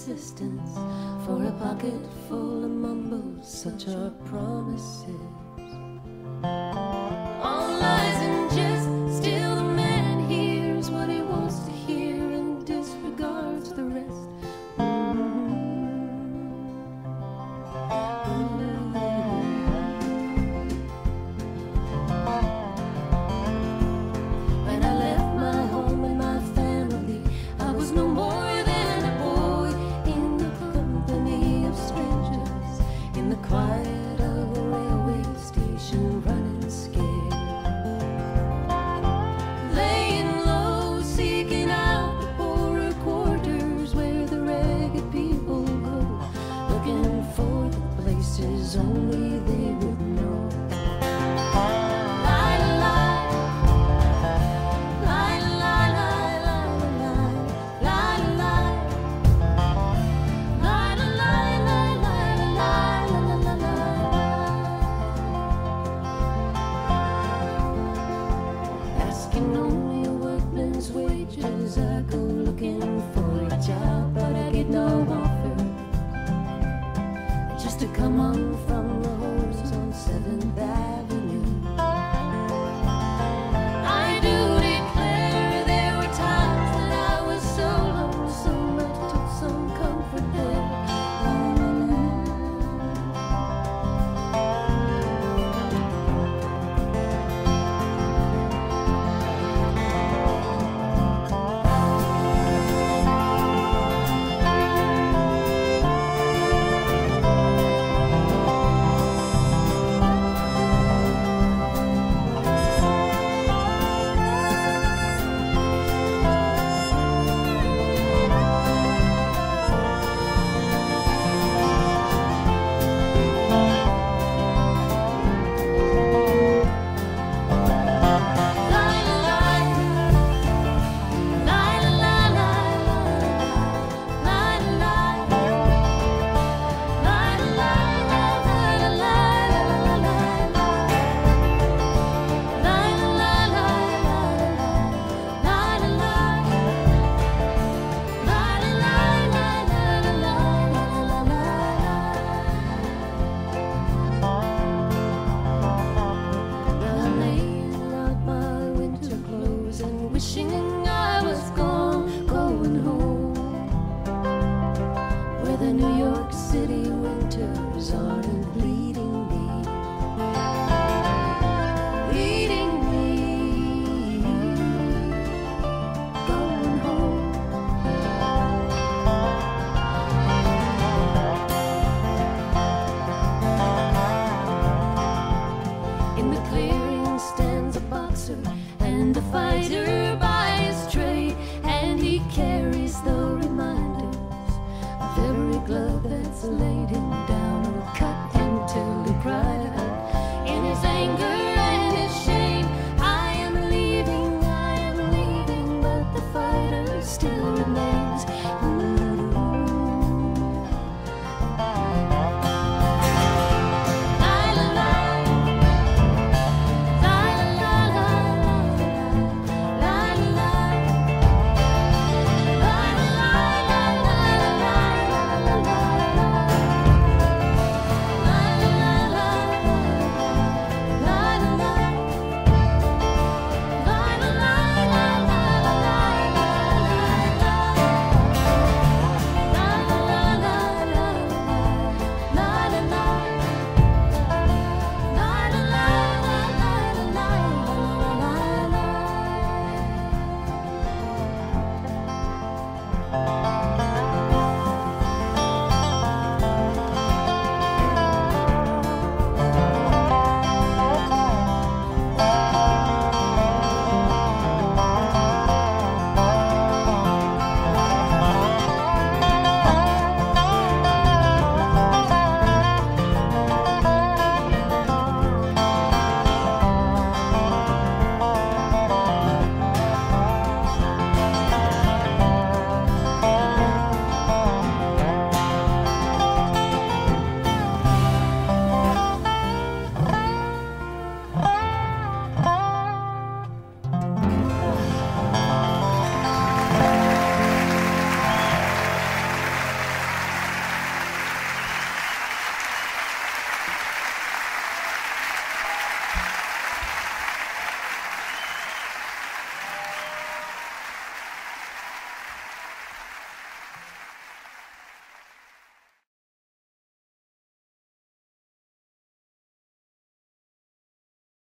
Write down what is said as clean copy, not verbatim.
assistance for a pocket full of mumbles. Such are promises. All lies and jests, still the man hears what he wants to hear and disregards the rest. When I left my home and my family, I was no more than a boy in the company of strangers, in the quiet of a railway station, running scared, laying low, seeking out the poorer quarters where the ragged people go, looking for the places only they would know. Asking only a workman's wages, I go looking for a job, but I get no offer. Just to come on from the horse on 7th Avenue. I do declare there were times that I was so lonesome, I took some comfort there. Wishing I was gone, going home, where the New York City winters aren't bleeding me, going home. In the clearing stands a boxer and a fighter by his trade, and he carries the reminders of every glove that's laid him down.